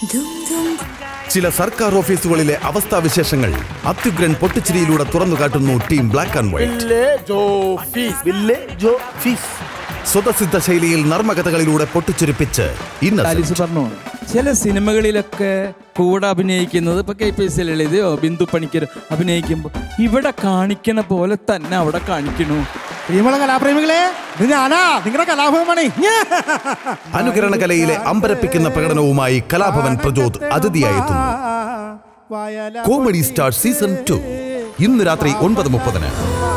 ചില സർക്കാർ ഓഫീസുകളിലെ അവസ്ഥാവിശേഷങ്ങൾ അത്യുഗ്രൻ പൊട്ടിച്ചിരിയിലൂടെ തുറന്നു കാട്ടുന്നു ടീം ബ്ലാക്ക് ആൻഡ് വൈറ്റ്. സ്വതസിദ്ധ ശൈലിയിൽ നർമ്മകഥകളിലൂടെ പൊട്ടിച്ചുരിപ്പിച്ച് പറഞ്ഞു. ചില സിനിമകളിലൊക്കെ കൂടെ അഭിനയിക്കുന്നത് ഇപ്പൊ KPS ലളിതയോ ബിന്ദു പണിക്കരോ അഭിനയിക്കുമ്പോൾ ഇവിടെ കാണിക്കണ പോലെ തന്നെ അവിടെ കാണിക്കണു. പ്രിയമുള്ള കലാപ്രേമികളെ, നിങ്ങളുടെ കലാഭവനാണ്. അനുകരണ കലയിലെ അമ്പരപ്പിക്കുന്ന പ്രകടനവുമായി കലാഭവൻ പ്രജോദ് അതിഥിയായെത്തുന്നു. കോമഡി സ്റ്റാർ സീസൺ 2 ഇന്ന് രാത്രി 9:30.